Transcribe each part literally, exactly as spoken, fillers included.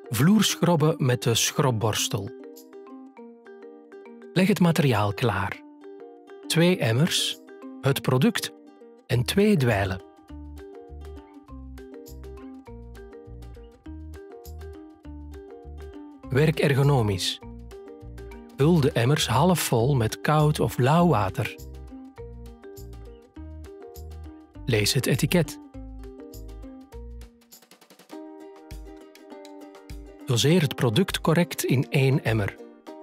Vloerschrobben met de schrobborstel. Leg het materiaal klaar. Twee emmers, het product en twee dweilen. Werk ergonomisch. Vul de emmers half vol met koud of lauw water. Lees het etiket. Doseer het product correct in één emmer.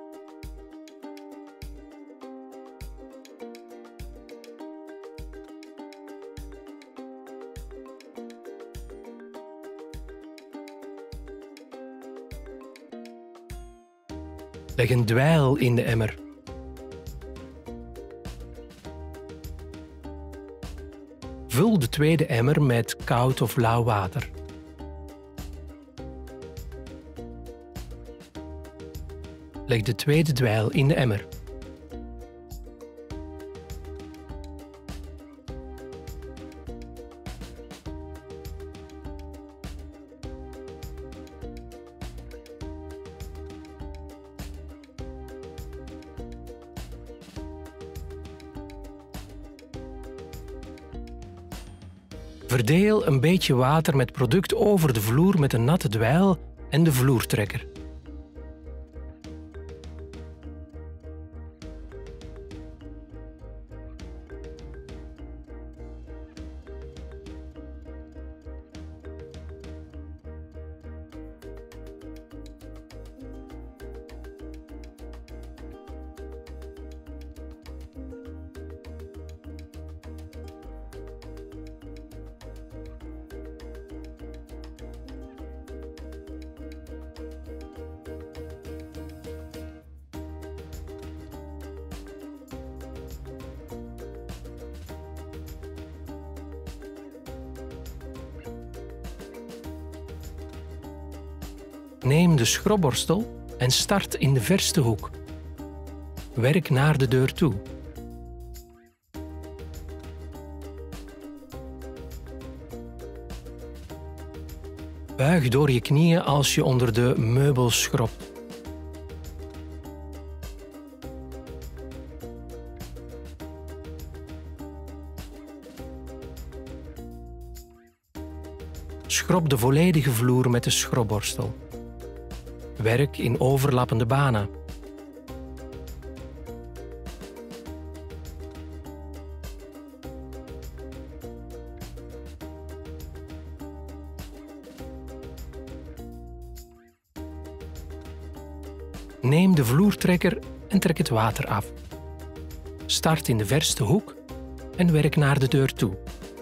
Leg een dweil in de emmer. Vul de tweede emmer met koud of lauw water. Leg de tweede dweil in de emmer. Verdeel een beetje water met product over de vloer met een natte dweil en de vloertrekker. Neem de schrobborstel en start in de verste hoek. Werk naar de deur toe. Buig door je knieën als je onder de meubels schrobt. Schrob de volledige vloer met de schrobborstel. Werk in overlappende banen. Neem de vloertrekker en trek het water af. Start in de verste hoek en werk naar de deur toe.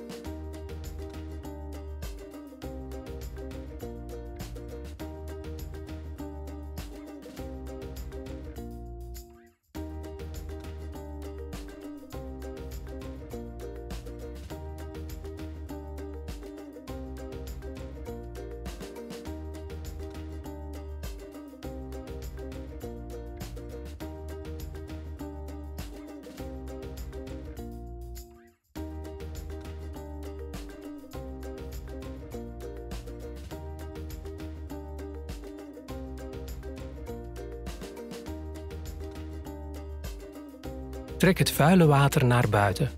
Trek het vuile water naar buiten.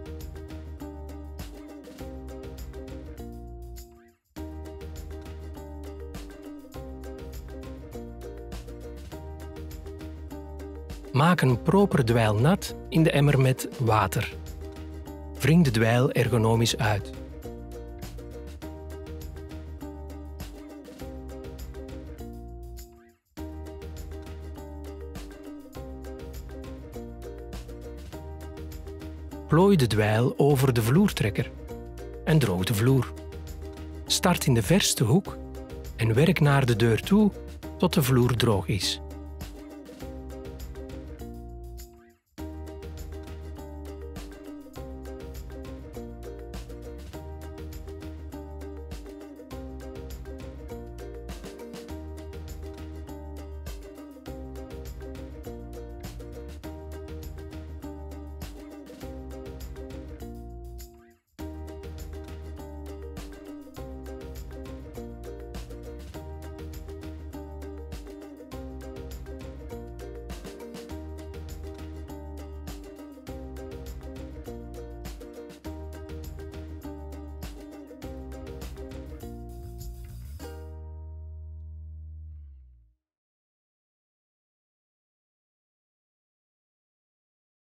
Maak een proper dweil nat in de emmer met water. Wring de dweil ergonomisch uit. Plooi de dweil over de vloertrekker en droog de vloer. Start in de verste hoek en werk naar de deur toe tot de vloer droog is.